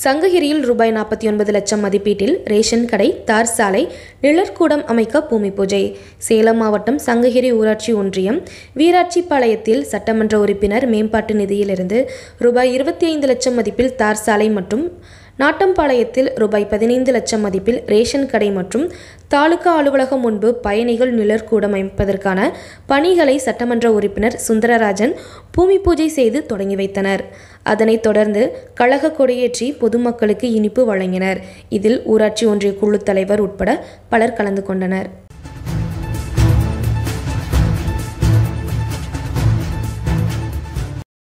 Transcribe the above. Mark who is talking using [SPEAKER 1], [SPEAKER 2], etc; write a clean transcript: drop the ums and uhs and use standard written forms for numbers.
[SPEAKER 1] சங்ககிரியில் ரூபாய் 49 லட்சம் மதிப்பீட்டில் ரேஷன் கடை, தார் சாலை, நிழற்கூடம் அமைக்க பூமி பூஜை. சேலம் மாவட்டம் சங்ககிரி ஊராட்சி ஒன்றியம் வீராட்சிபாளையத்தில் சட்டமன்ற உறுப்பினர் மேம்பாட்டு நிதியிலிருந்து ரூபாய் 25 லட்சம் மதிப்பில் தார் சாலை மற்றும் நாட்டம்பாளையத்தில் ரூபாய் 15 லட்சம் மதிப்பில் ரேஷன் கடை மற்றும் தாலுகா அலுவலகம் முன்பு பயணிகள் நிழற்கூடம் அமைப்பதற்கான பணிகளை சட்டமன்ற உறுப்பினர் சுந்தரராஜன் பூமி பூஜை செய்து தொடங்கி வைத்தனர். அதனைத் தொடர்ந்து கழக கொடியேற்றி பொதுமக்களுக்கு இனிப்பு வழங்கினர். இதில் ஊராட்சி ஒன்றிய குழு தலைவர் உட்பட பலர் கலந்து கொண்டனர்.